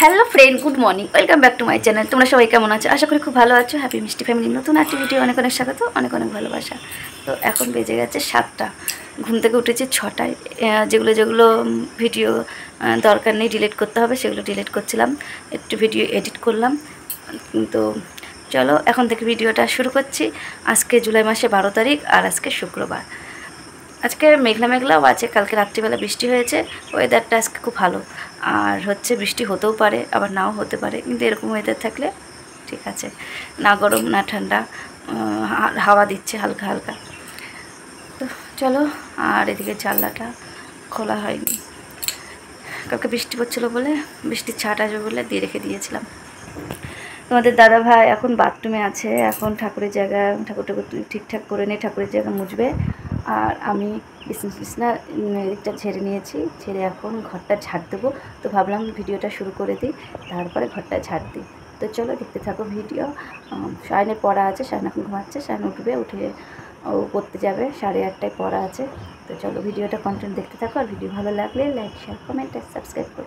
Hello friend, good morning, welcome back to my channel. তোমরা সবাই কেমন আছো? আশা করি খুব ভালো আছো। হ্যাপি মিষ্টি ফ্যামিলি নতুন একটি ভিডিও অনেক অনেক স্বাগত, অনেক অনেক ভালোবাসা। তো এখন বেজে গেছে 7টা, ঘুম থেকে উঠেছি 6টায়। যেগুলো যেগুলো ভিডিও দরকার নেই, ডিলিট করতে হবে, সেগুলো ডিলিট করছিলাম, একটু ভিডিও এডিট করলাম। তো চলো এখন থেকে ভিডিওটা শুরু করছি। আজকে জুলাই মাসে 12 তারিখ আর আজকে শুক্রবার। আজকে মেঘলা মেঘলাও আছে, কালকে রাত্রিবেলা বৃষ্টি হয়েছে। ওয়েদারটা আজকে খুব ভালো, আর হচ্ছে বৃষ্টি হতেও পারে আবার নাও হতে পারে, কিন্তু এরকম ওয়েদার থাকলে ঠিক আছে, না গরম না ঠান্ডা, হাওয়া দিচ্ছে হালকা হালকা। তো চলো, আর এদিকে জানলাটা খোলা হয়নি, কালকে বৃষ্টি পড়ছিলো বলে, বৃষ্টির ছাট আসবে বলে দিয়ে রেখে দিয়েছিলাম। তোমাদের দাদা ভাই এখন বাথরুমে আছে, এখন ঠাকুরের জায়গা ঠাকুর ঠিকঠাক করে নিয়ে ঠাকুরের জায়গা মুছবে। আর আমি বিছনা এদিকটা ঝেড়ে নিয়েছি, ঝেড়ে এখন ঘরটা ঝাড় দেবো। তো ভাবলাম ভিডিওটা শুরু করে দিই, তারপরে ঘরটা ঝাড় দিই। তো চলো দেখতে থাকো ভিডিও। শায়নের পড়া আছে, শায়ন এখন ঘুমাচ্ছে, শায়ন উঠবে, উঠে ও পড়তে যাবে, 8:30টায় পড়া আছে। তো চলো ভিডিওটা কন্টিনিউ দেখতে থাকো, আর ভিডিও ভালো লাগলে লাইক শেয়ার কমেন্ট আর সাবস্ক্রাইব করো।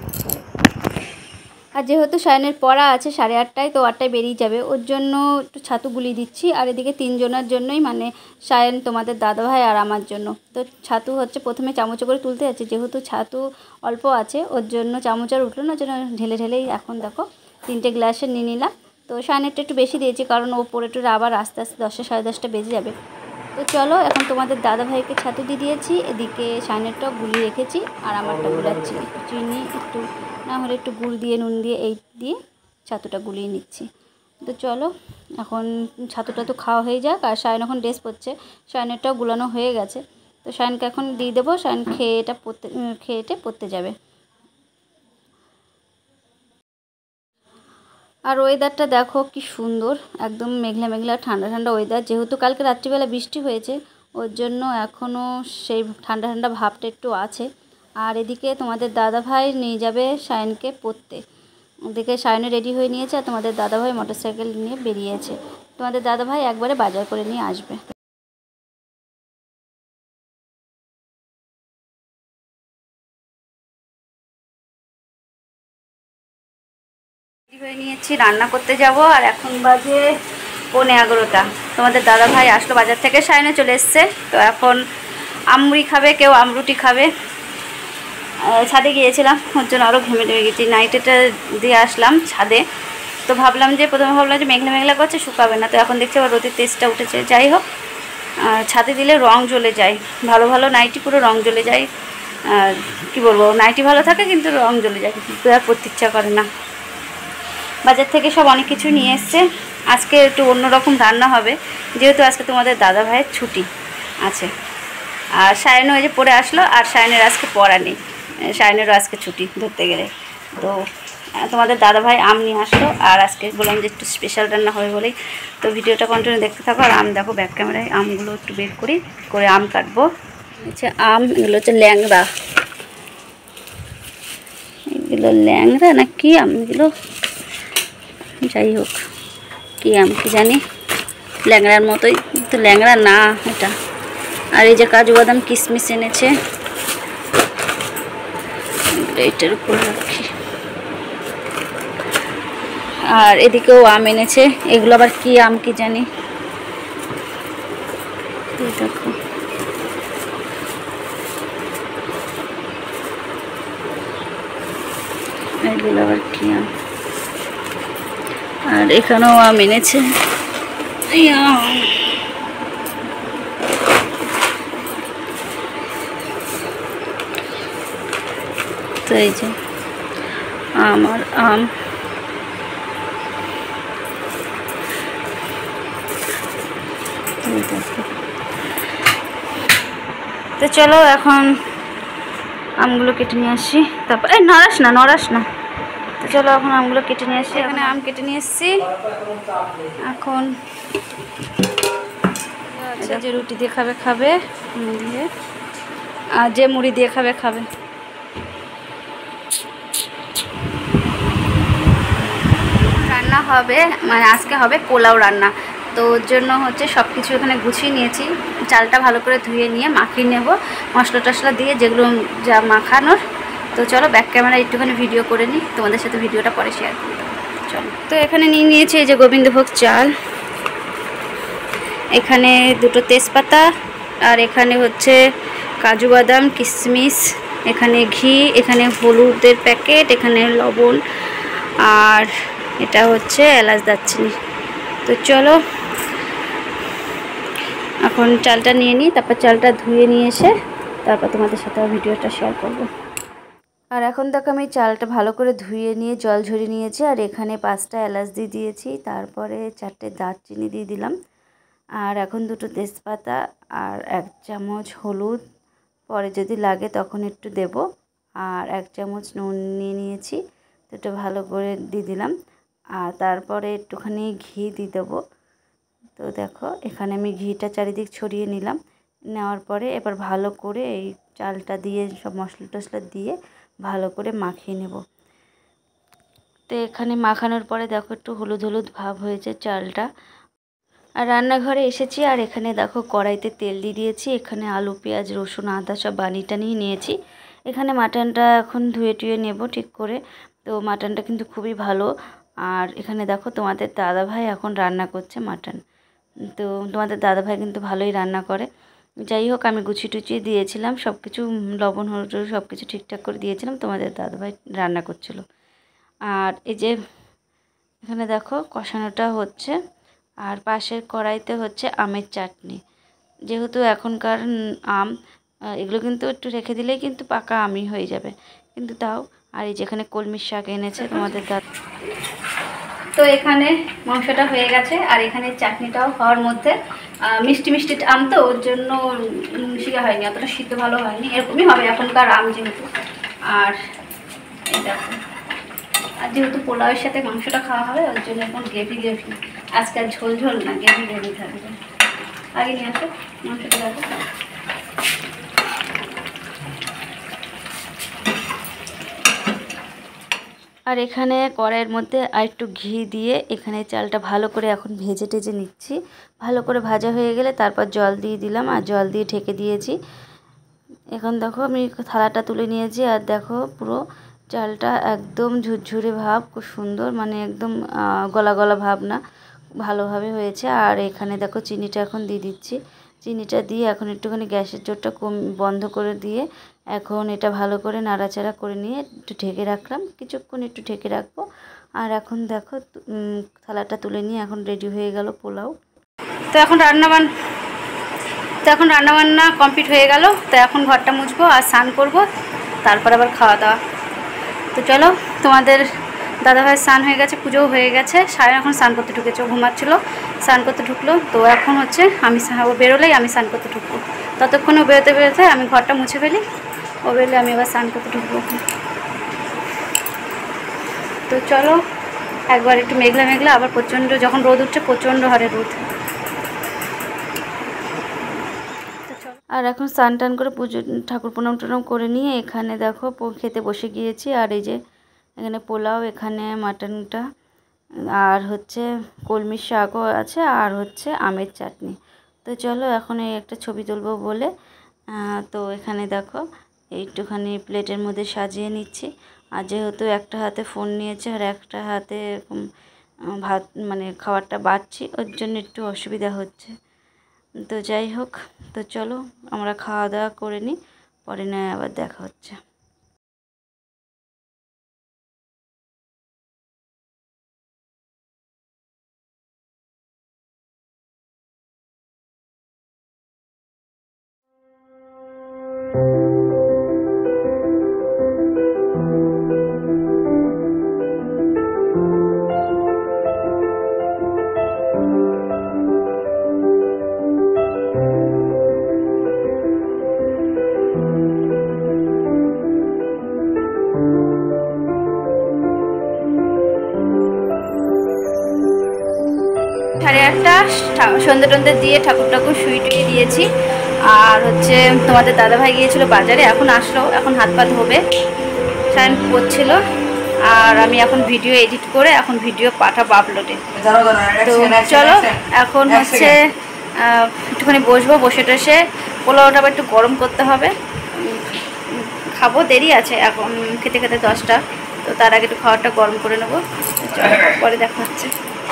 আর যেহেতু শায়নের পড়া আছে 8:30টায়, তো 8টায় বেরিয়ে যাবে, ওর জন্য একটু ছাতু গুলিয়ে দিচ্ছি। আর এদিকে 3 জনের জন্যই, মানে শায়ন, তোমাদের দাদাভাই আর আমার জন্য। তো ছাতু হচ্ছে প্রথমে চামচে করে তুলতে যাচ্ছে, যেহেতু ছাতু অল্প আছে ওর জন্য চামচ আর উঠলো না, জন্য ঢেলে ঢেলেই এখন দেখো 3টে গ্লাসে নিয়ে নিলাম। তো শায়নেরটা একটু বেশি দিয়েছি, কারণ ও পরে টরে আবার আস্তে আস্তে 10টা সাড়ে 10টা বেজে যাবে। তো চলো এখন তোমাদের দাদাভাইকে ছাতু দিয়ে দিয়েছি, এদিকে শায়নেরটাও গুলিয়ে রেখেছি, আর আমারটা গুলাচ্ছি। একটু চিনি, একটু না হলে একটু গুড় দিয়ে, নুন দিয়ে, এই দিয়ে ছাতুটা গুলিয়ে নিচ্ছি। তো চলো এখন ছাতুটা তো খাওয়া হয়ে যাক। আর শায়ন এখন ড্রেস পরছে, শায়নেরটাও গুলানো হয়ে গেছে। তো শায়নকে এখন দিয়ে দেবো, শায়ন খেয়েটে পড়তে যাবে। আর ওয়েদারটা দেখো কি সুন্দর, একদম মেঘলা মেঘলা ঠান্ডা ঠান্ডা ওয়েদার। যেহেতু কালকে রাত্রিবেলা বৃষ্টি হয়েছে, ওর জন্য এখনও সেই ঠান্ডা ঠান্ডা ভাবটা একটু আছে। আর এদিকে তোমাদের দাদাভাই নিয়ে যাবে শায়নকে পড়তে। ওদিকে শায়নও রেডি হয়ে নিয়েছে, আর তোমাদের দাদাভাই মোটরসাইকেল নিয়ে বেরিয়েছে। তোমাদের দাদাভাই একবারে বাজার করে নিয়ে আসবে। রেডি হয়ে নিয়েছি, রান্না করতে যাব। আর এখন বাজে 11:15। তোমাদের দাদাভাই আসলো বাজার থেকে, শায়নে চলে এসছে। তো এখন আমরুটি খাবে, কেউ আমরুটি খাবে। ছাদে গিয়েছিলাম, ওর জন্য আরও ঘেমে টেমে গেছি, নাইটিটা দিয়ে আসলাম ছাদে। তো প্রথমে ভাবলাম যে মেঘলা মেঘলা করছে, শুকাবে না। তো এখন দেখছি আবার রোদের তেজটা উঠেছে। যাই হোক, ছাদে দিলে রং জ্বলে যায়, ভালো ভালো নাইটি পুরো রং জ্বলে যায়। কি বলবো, নাইটি ভালো থাকে কিন্তু রং জ্বলে যায়, কিন্তু আর পরতে ইচ্ছা করে না। বাজার থেকে সব অনেক কিছু নিয়ে এসছে। আজকে একটু অন্যরকম রান্না হবে, যেহেতু আজকে তোমাদের দাদা ভাইয়ের ছুটি আছে। আর শায়নও এই যে পড়ে আসলো, আর শায়নের আজকে পড়া নেই, শায়নেরও আজকে ছুটি ধরতে গেলে। তো তোমাদের দাদাভাই আম নিয়ে আসলো, আর আজকে বললাম যে একটু স্পেশাল রান্না হবে বলেই। তো ভিডিওটা কন্টিনিউ দেখতে থাকো। আর আম দেখো, ব্যাক ক্যামেরায় আমগুলো একটু বের করে আম কাটবো। আচ্ছা, আম এগুলো হচ্ছে ল্যাংড়া, এগুলো ল্যাংড়া না কি আম এগুলো, যাই হোক কি আম কি জানি, ল্যাংড়ার মতোই, তো ল্যাংড়া না এটা। আর এই যে কাজু বাদাম কিশমিশ এনেছে, এইটার উপর রাখি। আর এদিকেও আম এনেছে, এগুলো আবার কি আম কি জানি, দেখো। এগুলো আবার কি আম। আর এখানেও আম এনেছে। তো এই যে আম আর আম। তো চলো এখন আমগুলো কেটে নিয়ে আসি, তারপর এই নড়াস না। তো চলো এখন আমগুলো কেটে নিয়ে আসি। এখানে আম কেটে নিয়ে এসছি। এখন যে রুটি দিয়ে খাবে দিয়ে, আর যে মুড়ি দিয়ে খাবে। রান্না হবে, মানে আজকে হবে পোলাও রান্না। তো ওর জন্য হচ্ছে সব কিছু এখানে গুছিয়ে নিয়েছি। চালটা ভালো করে ধুয়ে নিয়ে মাখিয়ে নেব, মশলা টশলা দিয়ে, যেগুলো যা মাখানোর তো চলো ব্যাক ক্যামেরা একটুখানি ভিডিও করে নিই, তোমাদের সাথে ভিডিওটা পরে শেয়ার করি। চলো, তো এখানে নিয়ে নিয়েছি এই যে গোবিন্দভোগ চাল, এখানে 2টো তেজপাতা, আর এখানে হচ্ছে কাজু বাদাম কিশমিশ, এখানে ঘি, এখানে হলুদের প্যাকেট, এখানে লবণ, আর এটা হচ্ছে এলাচ দারচিনি। তো চলো এখন চালটা নিয়ে নিই, তারপর চালটা ধুয়ে নিয়ে এসে তারপর তোমাদের সাথে ভিডিওটা শেয়ার করব। আর এখন দেখো আমি চালটা ভালো করে ধুয়ে নিয়ে জল ঝরিয়ে নিয়েছি, আর এখানে 5টা এলাচ দিয়ে দিয়েছি, তারপরে 4টে দারচিনি দিয়ে দিলাম, আর এখন 2টো তেজপাতা, আর 1 চামচ হলুদ, পরে যদি লাগে তখন একটু দেব, আর 1 চামচ নুন নিয়ে নিয়েছি, তো এটা ভালো করে দিয়ে দিলাম, আর তারপরে একটুখানি ঘি দিয়ে দেবো। তো দেখো এখানে আমি ঘিটা চারিদিক ছড়িয়ে নিলাম, নেওয়ার পরে এবার ভালো করে এই চালটা দিয়ে সব মশলা টশলা দিয়ে ভালো করে মাখিয়ে নেব। তো এখানে মাখানোর পরে দেখো একটু হলুদ হলুদ ভাব হয়েছে চালটা। আর রান্নাঘরে এসেছি, আর এখানে দেখো কড়াইতে তেল দিয়ে দিয়েছি, এখানে আলু পেঁয়াজ রসুন আদা সব বানিটা নিয়ে নিয়েছি। এখানে মাটনটা এখন ধুয়ে টুয়ে নেব ঠিক করে। তো মাটনটা কিন্তু খুবই ভালো। আর এখানে দেখো তোমাদের দাদাভাই এখন রান্না করছে মাটন। তো তোমাদের দাদাভাই কিন্তু ভালোই রান্না করে। যাই হোক আমি গুছিয়ে টুচিয়ে দিয়েছিলাম, সব কিছু লবণ হলুদ সব কিছু ঠিকঠাক করে দিয়েছিলাম, তোমাদের দাদাভাই রান্না করছিল। আর এই যে এখানে দেখো কষানোটা হচ্ছে, আর পাশের কড়াইতে হচ্ছে আমের চাটনি। যেহেতু এখনকার আম, এগুলো কিন্তু একটু রেখে দিলেই কিন্তু পাকা আমই হয়ে যাবে, কিন্তু তাও। আর এই যেখানে কলমির শাক এনেছে তোমাদের দাদা। তো এখানে মাংসটা হয়ে গেছে, আর এখানে চাটনিটাও হওয়ার মধ্যে। মিষ্টি মিষ্টি আম তো ওর জন্য শিখা হয়নি, অতটা সিদ্ধ ভালো হয়নি, এরকমই হবে এখনকার আম যেহেতু। আর এই দেখো, আর যেহেতু পোলাওয়ের সাথে মাংসটা খাওয়া হবে ওর জন্য এখন গ্রেভি গ্রেভি, আজকাল ঝোল ঝোল না গ্রেভি গ্রেভি থাকবে। আগে নিয়ে আসো মাংসটা দেখো। আর এখানে কড়াইয়ের মধ্যে আর একটু ঘি দিয়ে এখানে চালটা ভালো করে এখন ভেজে টেজে নিচ্ছি। ভালো করে ভাজা হয়ে গেলে তারপর জল দিয়ে দিলাম, আর জল দিয়ে ঢেকে দিয়েছি। এখন দেখো আমি থালাটা তুলে নিয়েছি, আর দেখো পুরো চালটা একদম ঝুরঝুরে ভাব, খুব সুন্দর, মানে একদম গলা গলা ভাব না, ভালোভাবে হয়েছে। আর এখানে দেখো চিনিটা এখন দিয়ে দিচ্ছি, চিনিটা দিয়ে এখন একটুখানি গ্যাসের জোরটা বন্ধ করে দিয়ে এখন এটা ভালো করে নাড়াচাড়া করে নিয়ে একটু ঢেকে রাখলাম, কিছুক্ষণ একটু ঢেকে রাখবো। আর এখন দেখো থালাটা তুলে নিয়ে এখন রেডি হয়ে গেল পোলাও। তো এখন রান্নাবান্না কমপ্লিট হয়ে গেল। তো এখন ঘরটা মুছবো আর স্নান করবো, তারপর আবার খাওয়া দাওয়া। তো চলো, তোমাদের দাদাভাই স্নান হয়ে গেছে, পুজোও হয়ে গেছে, সায়ন এখন স্নান করতে ঢুকেছে, ও ঘুমাচ্ছিল, স্নান করতে ঢুকলো। তো এখন হচ্ছে আমি ও বেরোলেই আমি স্নান করতে ঢুকবো, ততক্ষণে ও বেরোতে আমি ঘরটা মুছে ফেলি, ও বেরোলে আমি আবার স্নান করতে ঢুকবো। তো চলো, একবার একটু মেঘলা মেঘলা, আবার প্রচণ্ড যখন রোদ উঠছে প্রচণ্ড হারে রোদ। আর এখন স্নান টান করে পুজো ঠাকুর প্রণাম টনাম করে নিয়ে এখানে দেখো খেতে বসে গিয়েছি। আর এই যে এখানে পোলাও, এখানে মাটনটা, আর হচ্ছে কলমির শাকও আছে, আর হচ্ছে আমের চাটনি। তো চলো এখন এই একটা ছবি তুলবো বলে, তো এখানে দেখো একটুখানি প্লেটের মধ্যে সাজিয়ে নিচ্ছি। আর যেহেতু একটা হাতে ফোন নিয়েছে আর একটা হাতে ভাত মানে খাবারটা বাড়ছি, ওর জন্য একটু অসুবিধা হচ্ছে। তো যাই হোক, তো চলো আমরা খাওয়া দাওয়া করে নিই, পরে নয় আবার দেখা হচ্ছে। সাড়ে 8টা সন্ধ্যে টন্ধে দিয়ে ঠাকুর শুয়ে টুয়ে দিয়েছি। আর হচ্ছে তোমাদের দাদাভাই গিয়েছিল বাজারে, এখন আসলো, এখন হাত পা ধোবে, স্নান করছিল। আর আমি এখন ভিডিও এডিট করে এখন ভিডিও পাঠাবো আপলোডে। তো চলো এখন হচ্ছে একটুখানি বসবো, বসে টসে পোলাওটা আবার একটু গরম করতে হবে, খাবো, দেরি আছে এখন খেতে খেতে 10টা। তো তার আগে একটু খাবারটা গরম করে নেবো, পরে দেখা হচ্ছে।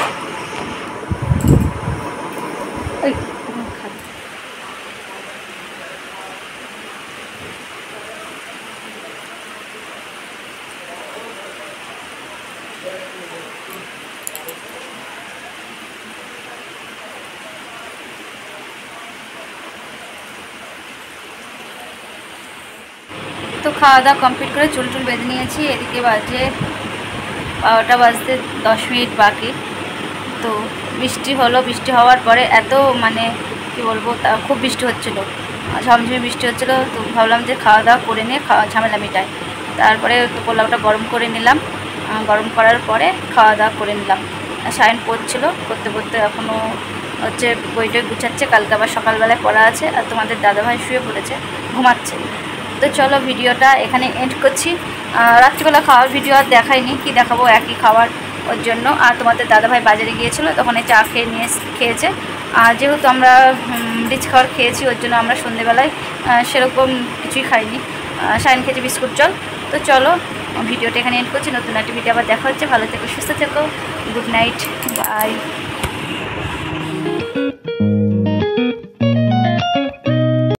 তো খাওয়া দাওয়া কমপ্লিট করে চুল টুল বেঁধে নিয়েছি। এদিকে বাজে 12টা বাজতে 10 মিনিট বাকি। তো বৃষ্টি হলো, বৃষ্টি হওয়ার পরে এত মানে কি বলবো, তা খুব বৃষ্টি হচ্ছিলো, ঝমঝমে বৃষ্টি হচ্ছিলো। তো ভাবলাম যে খাওয়া দাওয়া করে নিয়ে ঝামেলা মিটাই। তারপরে তো পোলাওটা গরম করে নিলাম, গরম করার পরে খাওয়া দাওয়া করে নিলাম। সায়ন পড়ছিলো, পড়তে পড়তে এখনও হচ্ছে বইটা গুছাচ্ছে, কালকে আবার সকালবেলায় পড়া আছে। আর তোমাদের দাদাভাই শুয়ে পড়েছে, ঘুমাচ্ছে। তো চলো ভিডিওটা এখানে এন্ড করছি। রাত্রিবেলা খাওয়ার ভিডিও আর দেখাইনি, কি দেখাবো, একই খাবার ওর জন্য। আর তোমাদের দাদাভাই বাজারে গিয়েছিলো, তখন এই চা খেয়েছে। আর যেহেতু আমরা রিচ খাবার খেয়েছি, ওর জন্য আমরা সন্ধেবেলায় সেরকম কিছুই খাইনি। সাইন খেয়েছি বিস্কুট জল। তো চলো ভিডিওটা এখানে এন্ড করছি, নতুন একটা ভিডিও আবার দেখা হচ্ছে। ভালো থেকো, সুস্থ থেকো, গুড নাইট, বাই।